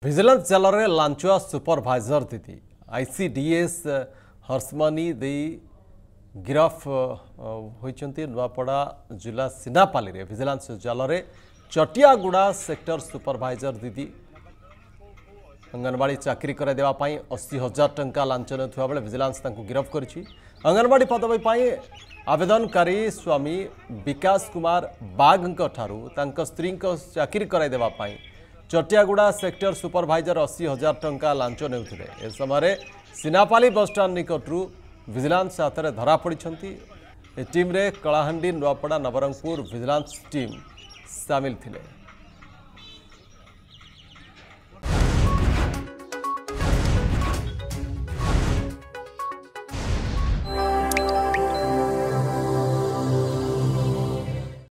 Vigilance जाल में लांचुआ supervisor दीदी आईसीडीएस हर्षमनी दे गिरफ होती नुआपड़ा जिला सिनापाली रे विजिलेंस जाल में चटियागुड़ा सेक्टर सुपरभाइजर दीदी अंगनवाड़ी चाकरी कराई 80,000 टंका लांच नेउथुवा बेले विजिलेंस तांको गिरफ करिछि। अंगनवाड़ी पदवी पाई आवेदनकारी स्वामी विकास कुमार बागंक ठारू तांको स्त्री चाकरी कराई देबा पाई चटियागुड़ा सेक्टर सुपरभाइजर 80,000 टंका लांच नेउथिले। ए समय सिनापाली बसस्टाण्ड निकटरू विजिलेंस हाथ में धरा पड़ती। टीम रे कलाहांडी नुआपड़ा नवरंगपुर विजिलेंस टीम सामिल थिले।